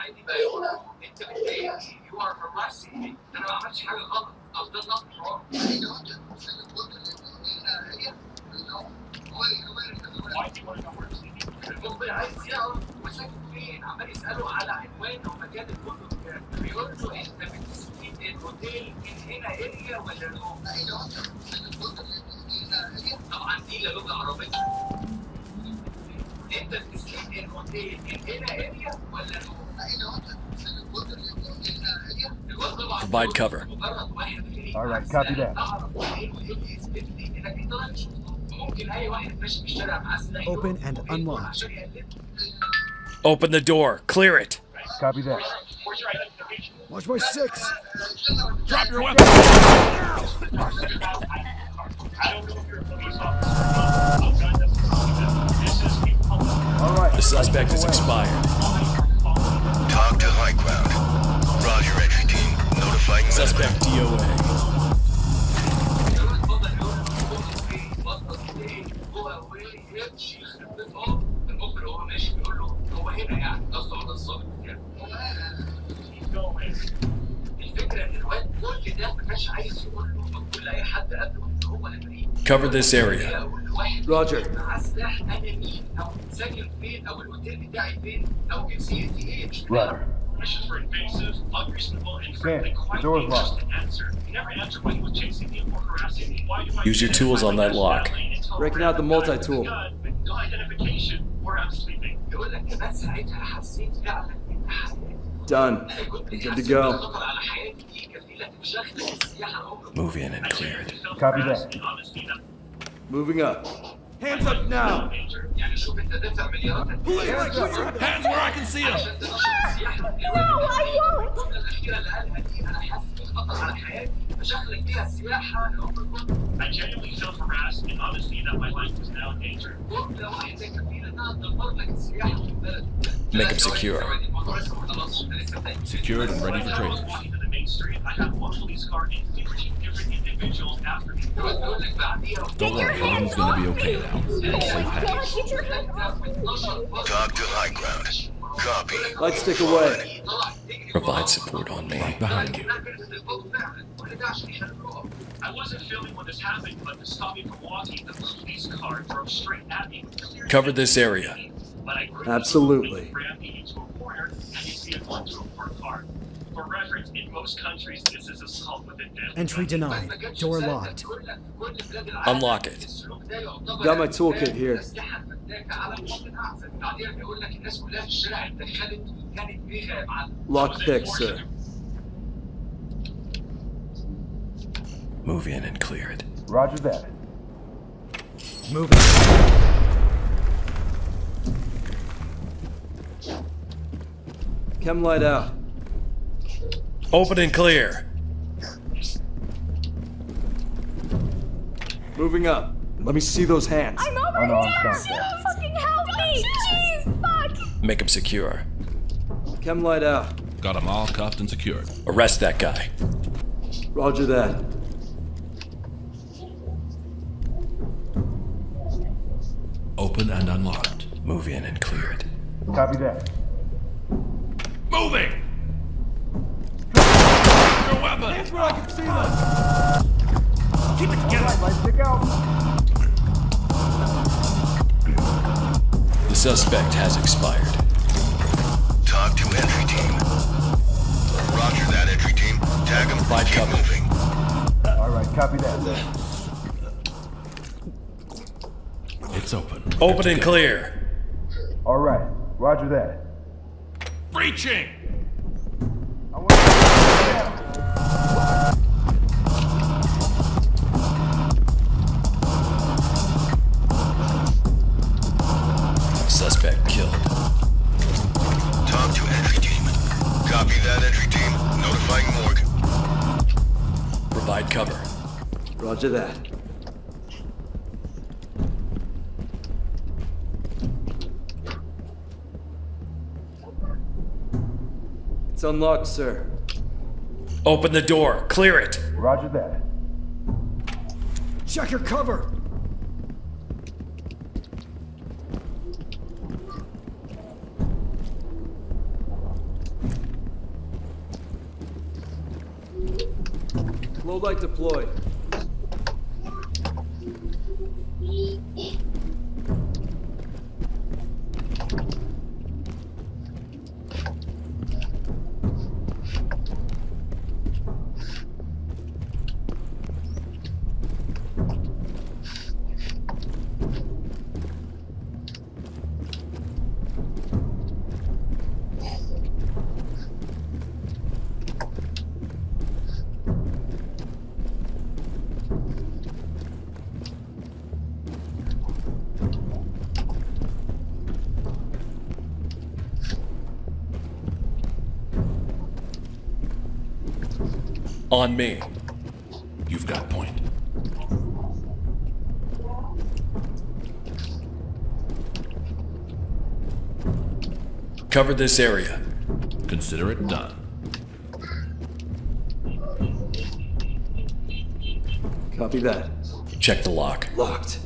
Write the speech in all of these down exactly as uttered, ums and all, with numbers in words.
Provide cover. All right, copy that. Open and unlocked. Open the door. Clear it. Copy that. Watch my six. Drop your weapon! All right. The suspect is expired. Talk to high ground. Roger, entry team. Notifying Suspect D O A. Cover this area. Roger. Roger. Questions were invasive, unreasonable, and frankly Okay, quite the door's dangerous locked. to answer. He never answered when he was chasing me or harassing me. Why do I Use your tools on that lock. Breaking out the multi-tool. No identification, or I'm sleeping. Done. Good to go. Move in and clear it. Copy that. Moving up. Hands up now! Hands where I can see them! No, I won't! I genuinely felt harassed and honestly that my life was now in danger. Make him secure. Secured and ready for training. Walking to the main street, I had one police car and fifteen different individuals after me. Don't worry, everything's gonna be okay now. Safe hands. Get your hands off me! Talk to high ground. Copy. Light stick away. Provide support on me. Right behind you. I wasn't filming when this happened, but to stop me from walking, the police car drove straight at me with clear Cover this area. But I quickly Absolutely. rammed me into a corner and his vehicle into a parked car. For reference, in most countries, this is assault with intent. Entry denied. Door locked. Unlock it. Got my toolkit here. Lock pick, sir. Move in and clear it. Roger that. Moving. Chem light out. Open and clear. Moving up. Let me see those hands. I'm over Unarmed here! contact. Fucking help me! Jeez, fuck! Make him secure. Chem light out. Got them all cuffed and secured. Arrest that guy. Roger that. Open and unlocked. Move in and clear it. Copy that. Moving! Your weapon! Hands where I can see them! Keep it together! Light stick out. The suspect has expired. Talk to entry team. Roger that, entry team. Tag him. Provide Keep cover. moving. All right, copy that. It's open. Open and clear. All right, roger that. Breaching! I want to Suspect killed. Talk to entry team. Copy that, entry team. Notifying morgue. Provide cover. Roger that. It's unlocked, sir. Open the door. Clear it. Roger that. Check your cover! Low light deployed. On me. You've got point. Cover this area. Consider it done. Copy that. Check the lock. Locked.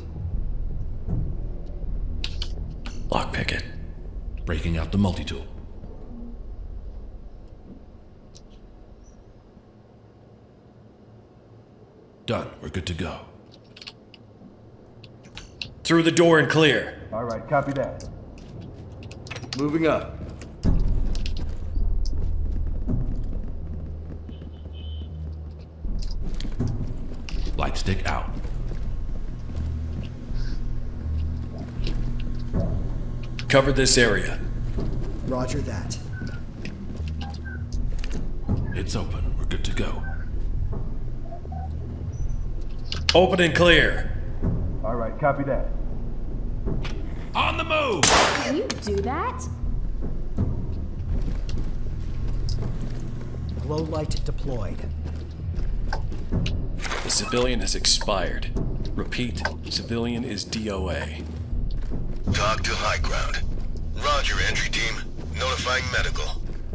Lockpick it. Breaking out the multi-tool. Done. We're good to go. Through the door and clear. All right, copy that. Moving up. Light stick out. Cover this area. Roger that. It's open. We're good to go. Open and clear. All right, copy that. On the move! Can you do that? Low light deployed. The civilian has expired. Repeat, civilian is D O A. Talk to high ground. Roger, entry team. Notifying medical.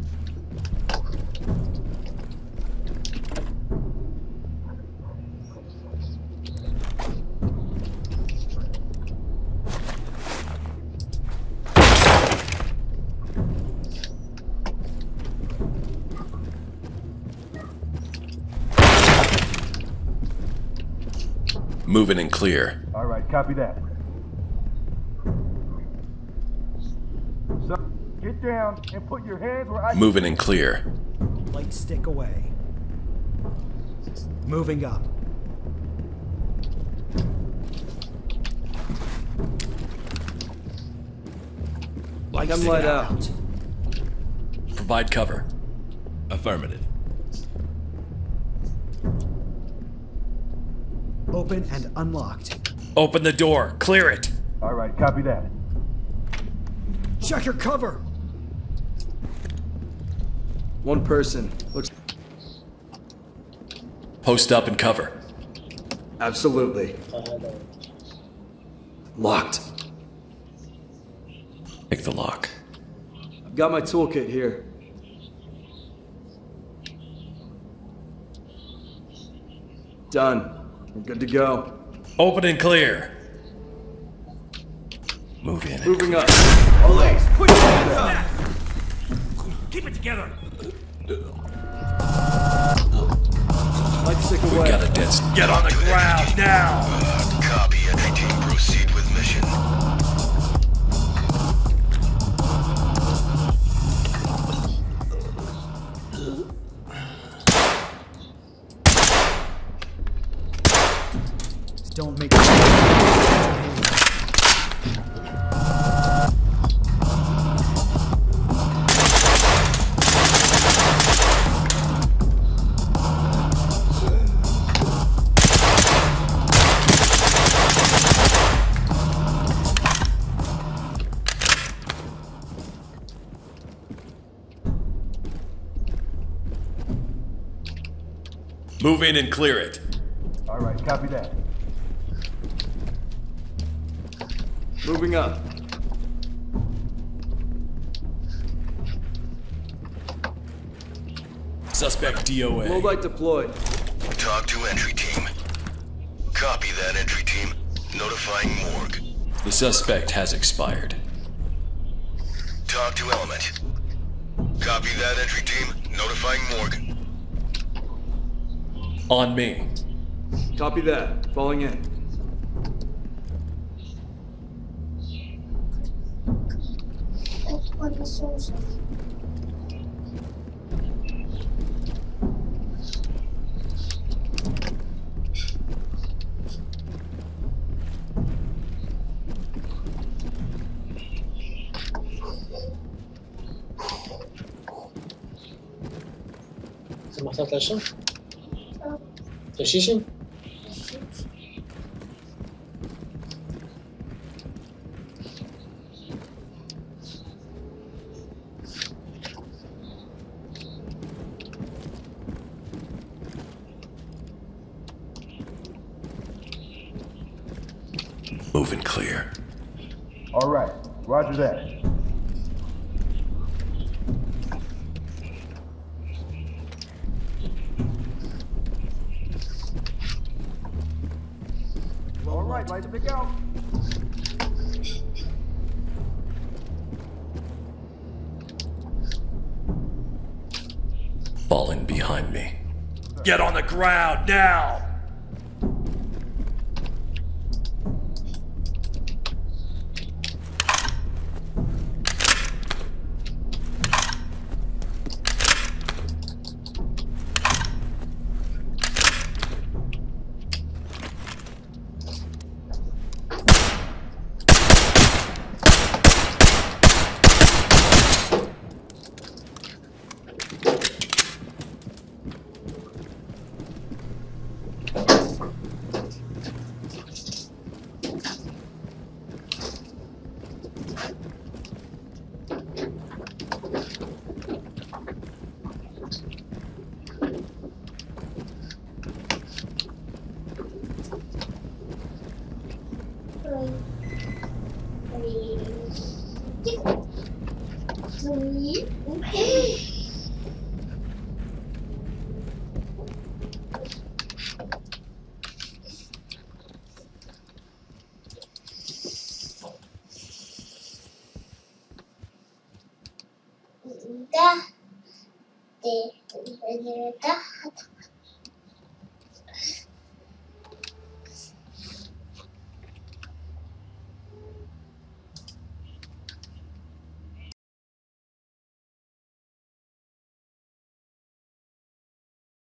Moving and clear. All right, copy that. So, get down and put your hands where I... Moving and clear. Light stick away. Moving up. Light I'm stick light out. out. Provide cover. Affirmative. Open and unlocked. Open the door. Clear it. All right, copy that. Check your cover! One person. Looks... Post up and cover. Absolutely. Locked. Pick the lock. I've got my toolkit here. Done. We're good to go. Open and clear. Move in. and Moving clear. up. Police, put your hands up! Keep it together. Light stick We away. got a dead. Get on the ground now! Uh, copy, entry team. Proceed with mission. Don't make Move in and clear it. All right, copy that. Moving up. Suspect D O Low A. light deployed. Talk to entry team. Copy that, entry team. Notifying morgue. The suspect has expired. Talk to element. Copy that, entry team. Notifying morgue. On me. Copy that. Falling in. Você marcou a taxa? Precision? Moving clear. All right, roger that. All right, light the pick out. Falling behind me. Get on the ground now! Da, de, de, da.